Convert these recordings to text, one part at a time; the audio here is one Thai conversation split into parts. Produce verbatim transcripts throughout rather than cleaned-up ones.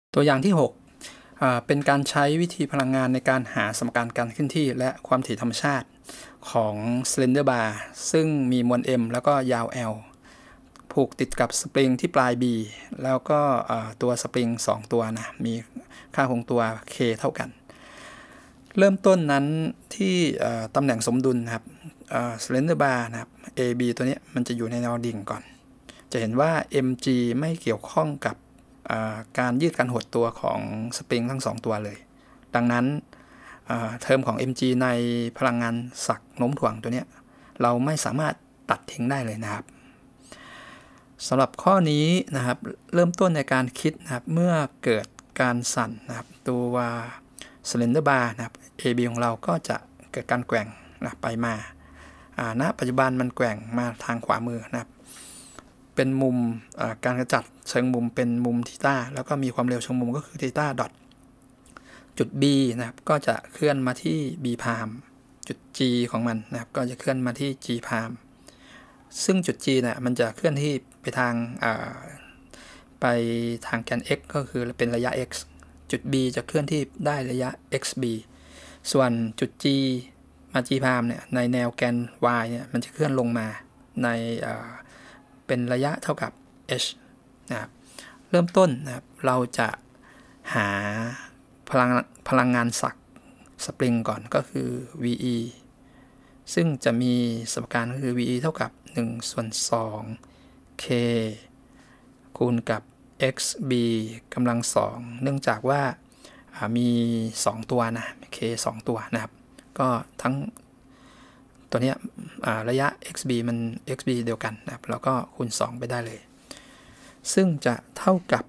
ตัวอย่างที่ หก อ่า เป็นการใช้วิธีพลังงานในการหาสมการการเคลื่อนที่และความถี่ธรรมชาติของ Slender Bar ซึ่งมีมวล M แล้วก็ยาว L ผูกติดกับสปริงที่ปลาย B แล้วก็ตัวสปริงสองตัวนะมีค่าคงตัว K เท่ากันเริ่มต้นนั้นที่ตำแหน่งสมดุลนะครับ Slender Bar นะครับ A B ตัวนี้มันจะอยู่ในแนวดิ่งก่อนจะเห็นว่า mg ไม่เกี่ยวข้องกับการยืดการหดตัวของสปริงทั้งสองตัวเลยดังนั้นเทอมของ mg ในพลังงานศักโน้มถ่วงตัวนี้เราไม่สามารถตัดทิ้งได้เลยนะครับสำหรับข้อนี้นะครับเริ่มต้นในการคิดนะครับเมื่อเกิดการสั่นนะครับตัว Slender Bar นะครับ เอ บี ของเราก็จะเกิดการแกว่งนะไปมาณปัจจุบันมันแกว่งมาทางขวามือนะครับเป็นมุมการกระจัดเชิงมุมเป็นมุมทีต้าแล้วก็มีความเร็วเชิงมุมก็คือทีต้าดอทจุด B นะครับก็จะเคลื่อนมาที่ B พามจุด G ของมันนะครับก็จะเคลื่อนมาที่ G พามซึ่งจุด G เนี่ยมันจะเคลื่อนที่ไปทางไปทางแกน x ก็คือเป็นระยะ x จุด B จะเคลื่อนที่ได้ระยะ xb ส่วนจุด G มา G พามเนี่ยในแนวแกน y เนี่ยมันจะเคลื่อนลงมาในเป็นระยะเท่ากับ h นะครับเริ่มต้นนะครับเราจะหาพลังพลังงานศักสปริงก่อนก็คือ ve ซึ่งจะมีสมการก็คือ ve เท่ากับหนึ่งส่วนสอง k คูณกับ xb กำลังสองเนื่องจากว่ามีสองตัวนะ k สองตัวนะครับก็ทั้งตัวนี้ระยะ xb มัน xb เดียวกันนะครับแล้วก็คูณสองไปได้เลยซึ่งจะเท่ากับ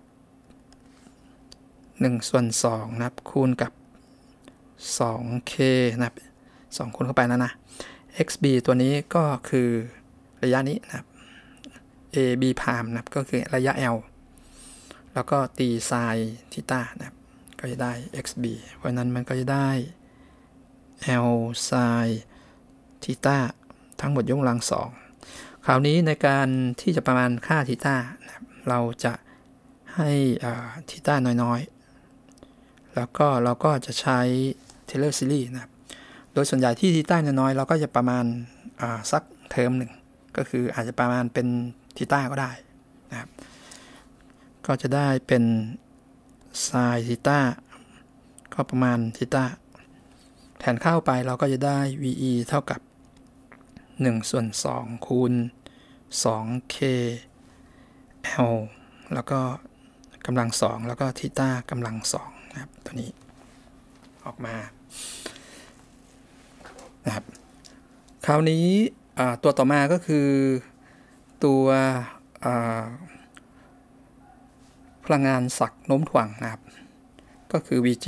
หนึ่งส่วนสองนะครับคูณกับ สองเค นะครับสองคูณเข้าไปนะนะ xb ตัวนี้ก็คือระยะนี้นะครับ ab พามนะครับก็คือระยะ l แล้วก็ตีไซน์ทีต้านะครับก็จะได้ xb เพราะนั้นมันก็จะได้ l ไซน์ทีต้าทั้งหมดยกกำลังสองคราวนี้ในการที่จะประมาณค่าทีต้านะครับเราจะให้ทีต้าน้อยๆแล้วก็เราก็จะใช้ Taylor Series นะครับโดยส่วนใหญ่ที่ทีต้าน้อยเราก็จะประมาณสักเทอมหนึ่งก็คืออาจจะประมาณเป็นทีต้าก็ได้นะครับก็จะได้เป็นไซน์ทีต้าก็ประมาณทีต้าแทนเข้าไปเราก็จะได้ ve เท่ากับหนึ่งส่วนสองคูณ สองเค l แล้วก็กำลังสองแล้วก็ทีต้ากำลังสองนะครับตัวนี้ออกมานะครับคราวนี้ตัวต่อมาก็คือตัวพลังงานศักโน้มถ่วงนะครับก็คือ vg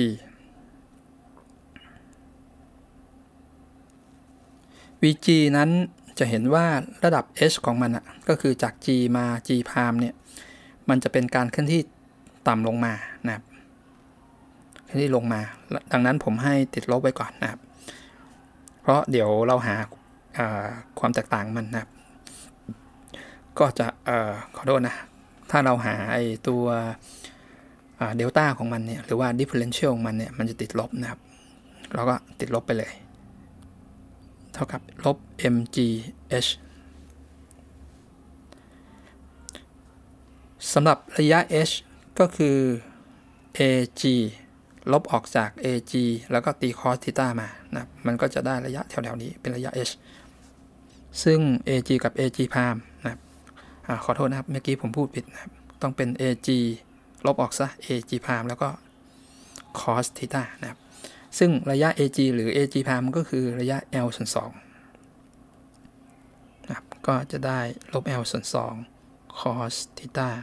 vg นั้นจะเห็นว่าระดับ h ของมันอ่ะก็คือจาก g มา g พามเนี่ยมันจะเป็นการเคลื่อนที่ต่ำลงมานะครับเคลื่อนที่ลงมาดังนั้นผมให้ติดลบไว้ก่อนนะครับเพราะเดี๋ยวเราหาความแตกต่างมันนะครับก็จะขอโทษนะถ้าเราหาไอตัวเดลต้าของมันเนี่ยหรือว่า differential ของมันเนี่ยมันจะติดลบนะครับเราก็ติดลบไปเลยเท่ากับลบ mgh สำหรับระยะ h ก็คือ ag ลบออกจาก ag แล้วก็ตี cos ทีต้ามานะมันก็จะได้ระยะแถวๆนี้เป็นระยะ h ซึ่ง ag กับ ag พามนะครับขอโทษนะครับเมื่อกี้ผมพูดผิดนะครับต้องเป็น ag ลบออกซะ ag พามแล้วก็ cos ทีต้านะครับซึ่งระยะ ag หรือ ag พามก็คือระยะ l ส่วนสองนะครับก็จะได้ลบ l ส่วนสอง cos ทีต้า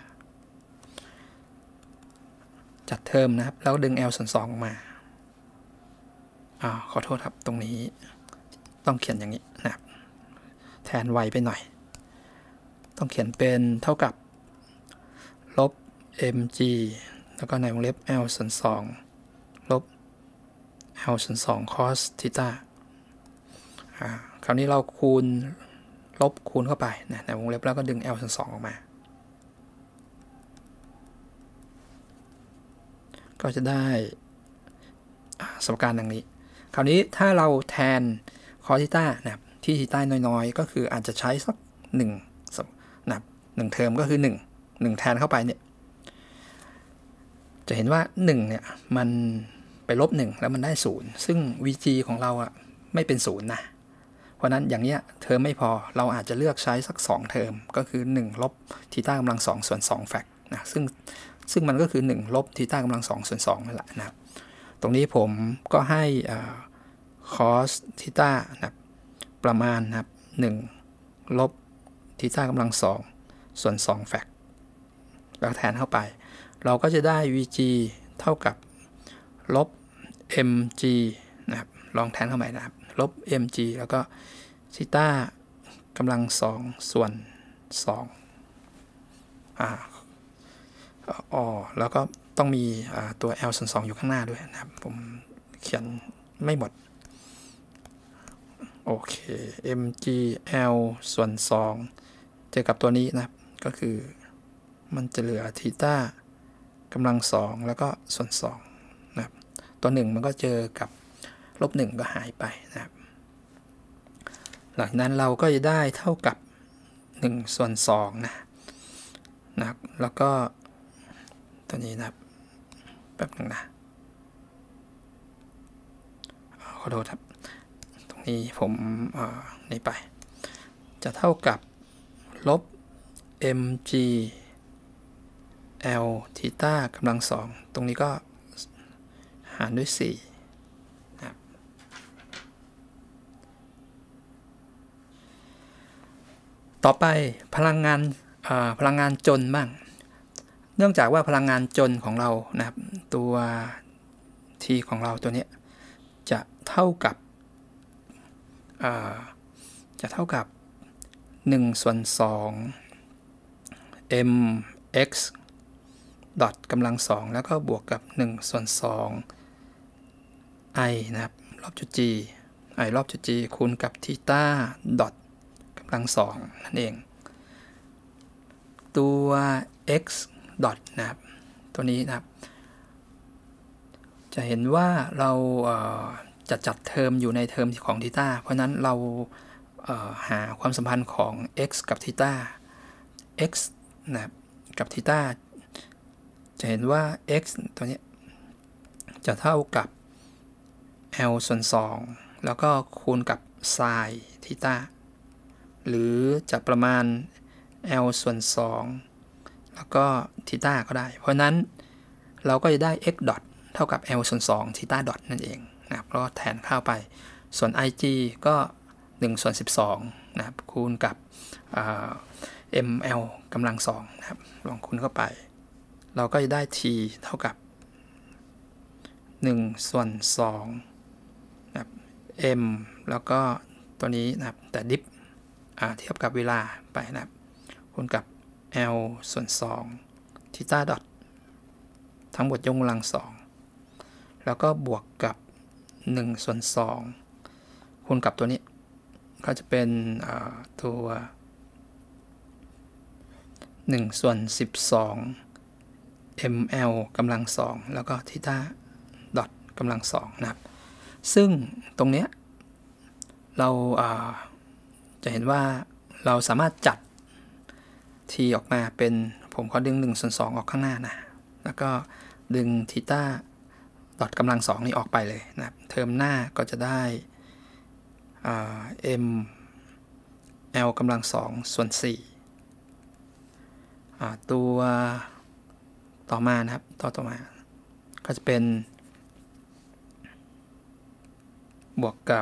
จัดเทอมนะครับแล้วดึง l ส่วนสองออกมาอ่าขอโทษครับตรงนี้ต้องเขียนอย่างนี้นะครับแทนไวไปหน่อยต้องเขียนเป็นเท่ากับลบ mg แล้วก็ในวงเล็บ l ส่วนสองลบ l ส่วนสอง cos ทีต้าอ่าคราวนี้เราคูณลบคูณเข้าไปนะในวงเล็บแล้วก็ดึง l ส่วนสองออกมาก็จะได้สมการดังนี้คราวนี้ถ้าเราแทนคอสธีต้านะครับที่ธีต้าน้อยๆก็คืออาจจะใช้สักหนึ่งนะครับหนึ่งเทอมก็คือหนึ่ง หนึ่งแทนเข้าไปเนี่ยจะเห็นว่าหนึ่งเนี่ยมันไปลบหนึ่งแล้วมันได้ศูนย์ซึ่ง วี จี ของเราอ่ะไม่เป็นศูนย์นะเพราะนั้นอย่างเนี้ยเทอมไม่พอเราอาจจะเลือกใช้สักสองเทอมก็คือหนึ่งลบธีต้ากำลังสองส่วนสองแฟกนะซึ่งซึ่งมันก็คือหนึ่งลบธีต้ากำลังสองส่วนสองนั่นแหละนะครับตรงนี้ผมก็ให้คอสธีต้านะครับประมาณนะครับหนึ่งลบธีต้ากำลังสองส่วนสองแฟกแล้วแทนเข้าไปเราก็จะได้ วี จี เท่ากับลบ เอ็ม จี นะครับลองแทนเข้าไปนะครับลบ เอ็ม จี แล้วก็ธีต้ากำลังสองส่วนสองอ่าอ๋อแล้วก็ต้องมีตัว L ส่วนสองอยู่ข้างหน้าด้วยนะครับผมเขียนไม่หมดโอเค เอ็ม จี แอล ส่วนสองเจอกับตัวนี้นะครับก็คือมันจะเหลือธีต้ากำลังสองแล้วก็ส่วนสองนะครับตัวหนึ่งมันก็เจอกับลบหนึ่งก็หายไปนะครับหลังนั้นเราก็จะได้เท่ากับหนึ่งส่วนสองนะนะครับแล้วก็ตัวนี้นะครับแป๊บหนึ่งนะขอโทษครับตรงนี้ผมเอ่อนี่ไปจะเท่ากับลบ เอ็ม จี L ธีต้ากำลังสองตรงนี้ก็หารด้วยสี่นะครับต่อไปพลังงานพลังงานจนบ้างเนื่องจากว่าพลังงานจนของเรานะครับตัว t ของเราตัวนี้จะเท่ากับจะเท่ากับหนึ่งส่วนสอง mx ดอทกำลังสองแล้วก็บวกกับหนึ่งส่วนสอง i นะครับรอบจุด g i รอบจุด g คูณกับธีต้าดอทกำลังสองนั่นเองตัว x ดอทนะครับตัวนี้นะครับจะเห็นว่าเราจะจัดเทอมอยู่ในเทอมของธีต้าเพราะนั้นเราหาความสัมพันธ์ของ x กับธีต้า x นะครับกับธีต้าจะเห็นว่า x ตัวนี้จะเท่ากับ L ส่วนสองแล้วก็คูณกับไซน์ธีต้าหรือจะประมาณ L ส่วนสองแล้วก็ธีต้าก็ได้เพราะนั้นเราก็จะได้ x ดอทเท่ากับ L ส่วนสองธีต้าดอทนั่นเองนะครับก็แทนเข้าไปส่วน ig ก็หนึ่งส่วนสิบสองนะครับคูณกับ ml กำลังสองนะครับลองคูณเข้าไปเราก็จะได้ t เท่ากับหนึ่งส่วนสองนะครับ m แล้วก็ตัวนี้นะครับแต่ดิฟเทียบกับเวลาไปนะครับคูณกับ l ส่วนสองธีต้าดอททั้งหมดยกกำลังสองแล้วก็บวกกับหนึ่งส่วนสองคูณกับตัวนี้ก็จะเป็นตัวหนึ่งส่วนสิบสอง ml กำลังสองแล้วก็ธีต้าดอทกำลังสองนะครับซึ่งตรงนี้เราจะเห็นว่าเราสามารถจัด t ออกมาเป็นผมขอดึงหนึ่งส่วนสองออกข้างหน้านะแล้วก็ดึงธีต้าดอทกำลังสองนี่ออกไปเลยนะครับเทอมหน้าก็จะได้ m l กำลังสองส่วนสี่ตัวต่อมานะครับต่อต่อมาก็จะเป็นบวกกับ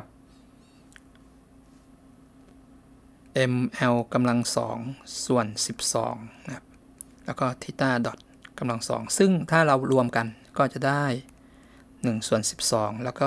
ml กำลังสองส่วนสิบสองนะครับแล้วก็ธีต้าดอทกำลังสองซึ่งถ้าเรารวมกันก็จะได้หนึ่งส่วนสิบสองแล้วก็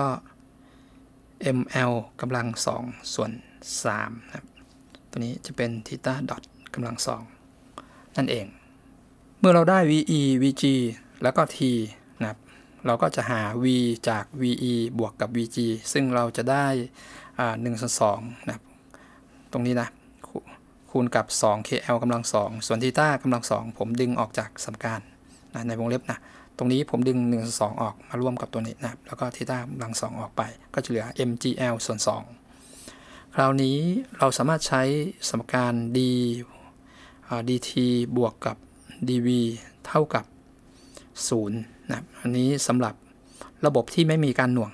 ml กำลังสองส่วนสามนะครับตัวนี้จะเป็นธีต้าดอทกำลังสองนั่นเองเมื่อเราได้ ve vg แล้วก็ t นะครับเราก็จะหา v จาก ve บวกกับ vg ซึ่งเราจะได้หนึ่งส่วนสองนะครับตรงนี้นะคูณกับ สอง kl กำลังสองส่วนธีต้ากำลังสองผมดึงออกจากสมการนนะในวงเล็บนะตรงนี้ผมดึงหนึ่งส่วนสองออกมาร่วมกับตัวนี้นะแล้วก็ทีต้ากำลังสองออกไปก็จะเหลือ เอ็ม จี แอล ส่วนสองคราวนี้เราสามารถใช้สมการ d dt บวกกับ dv เท่ากับศูนย์นะอันนี้สำหรับระบบที่ไม่มีการหน่วง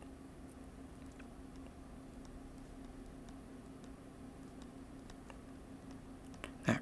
นะ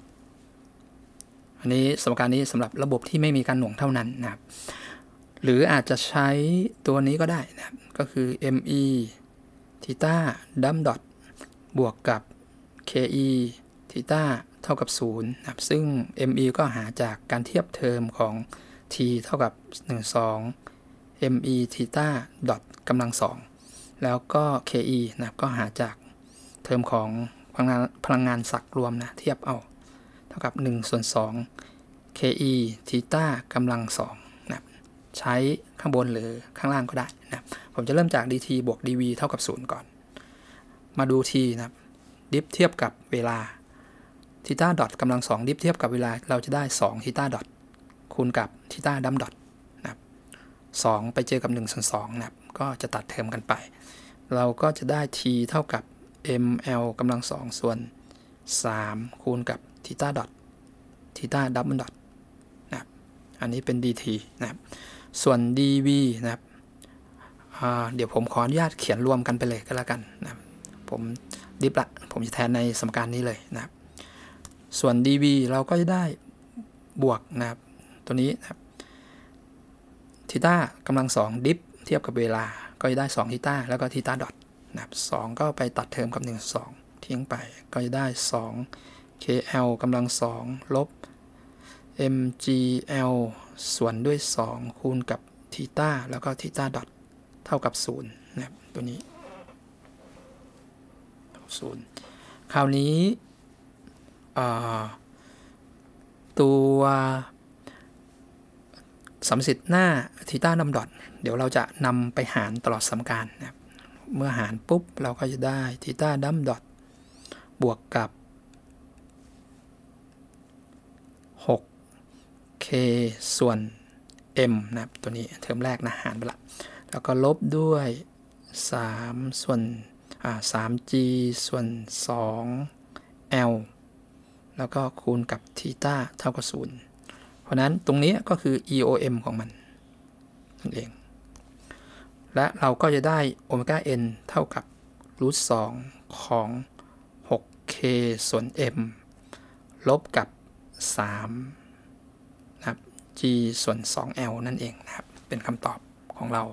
อันนี้สมการนี้สำหรับระบบที่ไม่มีการหน่วงเท่านั้นนะครับหรืออาจจะใช้ตัวนี้ก็ได้นะก็คือ me ทีต้าดัมดอทบวกกับ ke ทีต้าเท่ากับศูนย์นะครับซึ่ง me ก็หาจากการเทียบเทอมของ t เท่ากับหนึ่ง สอง me ทีต้าดอทกำลังสองแล้วก็ ke นะครับก็หาจากเทอมของพลังงานพลังงานศักย์รวมนะเทียบเอาเท่ากับหนึ่งส่วนสอง ke ทีต้ากำลังสองนะครับใช้ข้างบนหรือข้างล่างก็ได้นะผมจะเริ่มจาก dt บวก dv เท่ากับศูนย์ก่อนมาดู t นะครับดิฟเทียบกับเวลาทีต้าดอทกำลังสองดิฟเทียบกับเวลาเราจะได้สองทีต้าดอทคูณกับทีต้าดัมดอทนะครับสองไปเจอกับหนึ่งส่วนสองนะครับก็จะตัดเทอมกันไปเราก็จะได้ t เท่ากับ ml กำลังสองส่วนสามคูณกับทีต้าดอททีต้าดัมดอทนะครับอันนี้เป็น dt นะครับส่วน dv นะครับเดี๋ยวผมขออนุญาตเขียนรวมกันไปเลยก็แล้วกันนะครับผมดิฟละผมจะแทนในสมการนี้เลยนะครับส่วน dv เราก็จะได้บวกนะครับตัวนี้นะครับทีต้ากำลังสองดิฟเทียบกับเวลาก็จะได้สองทีต้าแล้วก็ทีต้าดอทนะครับสองก็ไปตัดเทอมกับหนึ่ง สองทิ้งไปก็จะได้สอง kl กำลังสองลบ mgl ส่วนด้วยสองคูณกับทีต้าแล้วก็ทีต้าดอทเท่ากับศูนย์นะครับตัวนี้ศูนย์คราวนี้ตัวสมสิทธิ์หน้าทีต้าดัมดอทเดี๋ยวเราจะนำไปหารตลอดสมการนะครับเมื่อหารปุ๊บเราก็จะได้ทีต้าดัมดอทบวกกับ หก เค ส่วน m นะครับตัวนี้เทอมแรกนะหารไปละแล้วก็ลบด้วยสามส่วนอ่า สาม จี ส่วน สอง แอล แล้วก็คูณกับทีต้าเท่ากับศูนย์เพราะนั้นตรงนี้ก็คือ อี โอ เอ็ม ของมันนั่นเองและเราก็จะได้โอเมก้า n เท่ากับรูทสองของ หก เค ส่วน m ลบกับสามนะครับ g ส่วน สอง แอล นั่นเองนะครับเป็นคำตอบของเรา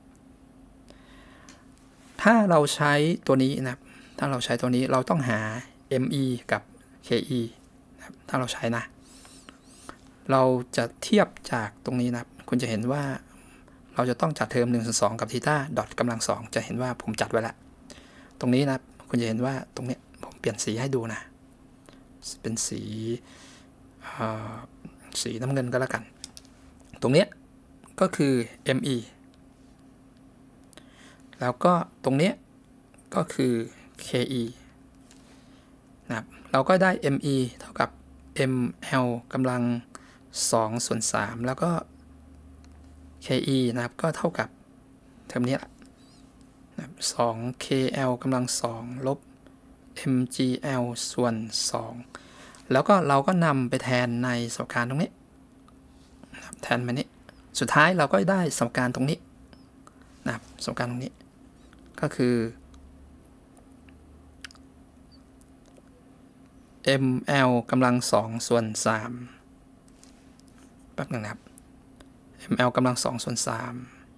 ถ้าเราใช้ตัวนี้นะครับถ้าเราใช้ตัวนี้เราต้องหา me กับ ke นะครับถ้าเราใช้นะเราจะเทียบจากตรงนี้นะครับคุณจะเห็นว่าเราจะต้องจัดเทอมหนึ่งส่วนสองกับทีต้าดอทกำลังสองจะเห็นว่าผมจัดไว้แล้วตรงนี้นะคุณจะเห็นว่าตรงนี้ผมเปลี่ยนสีให้ดูนะเป็นสีสีน้ำเงินก็แล้วกันตรงนี้ก็คือ me แล้วก็ตรงนี้ก็คือ ke นะครับเราก็ได้ me เท่ากับ ml กำลังสองส่วนสามแล้วก็ ke นะครับก็เท่ากับเทอมนี้แหละนะครับ สอง kl กำลังสองลบ mgl ส่วนสองแล้วก็เราก็นำไปแทนในสมการตรงนี้นะครับแทนมานี้สุดท้ายเราก็ได้สมการตรงนี้นะครับสมการตรงนี้ก็คือ ml กำลังสองส่วนสามแป๊บนึงนะครับ ml กำลังสองส่วนสาม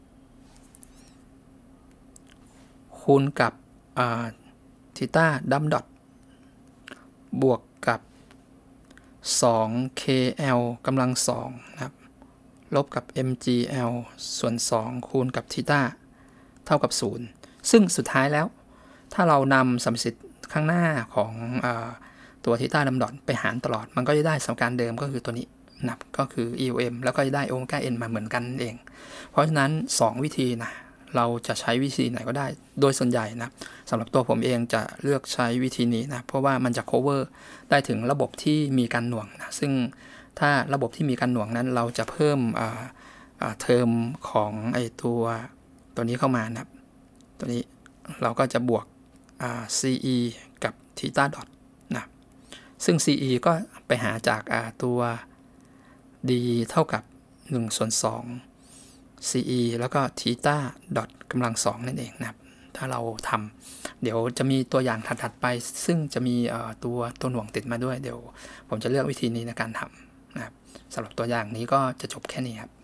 คูณกับทีต้าดัมดอทบวกกับ สอง เค แอล กำลังสองนะครับลบกับ mgl ส่วนสองคูณกับทีต้าเท่ากับศูนย์ซึ่งสุดท้ายแล้วถ้าเรานำสมสิทธิ์ข้างหน้าของอตัวทีต้าดัมดอทไปหารตลอดมันก็จะได้สมการเดิมก็คือตัวนี้นะก็คือ อี โอ เอ็ม แล้วก็จะได้โอเมก้า n มาเหมือนกันเองเพราะฉะนั้นสองวิธีนะเราจะใช้วิธีไหนก็ได้โดยส่วนใหญ่นะสำหรับตัวผมเองจะเลือกใช้วิธีนี้นะเพราะว่ามันจะ cover ได้ถึงระบบที่มีการหน่วงนะซึ่งถ้าระบบที่มีการหน่วงนั้นเราจะเพิ่มเทอมของไอตัวตัวนี้เข้ามานะครับตัวนี้เราก็จะบวก ซี อี กับ theta dot นะซึ่ง ซี อี ก็ไปหาจากตัว d เท่ากับหนึ่งส่วนสอง ซี อี แล้วก็ theta dot กำลังสองนั่นเองนะครับถ้าเราทำเดี๋ยวจะมีตัวอย่างถัดๆไปซึ่งจะมีตัวตัวหน่วงติดมาด้วยเดี๋ยวผมจะเลือกวิธีนี้ในการทำนะครับสำหรับตัวอย่างนี้ก็จะจบแค่นี้ครับ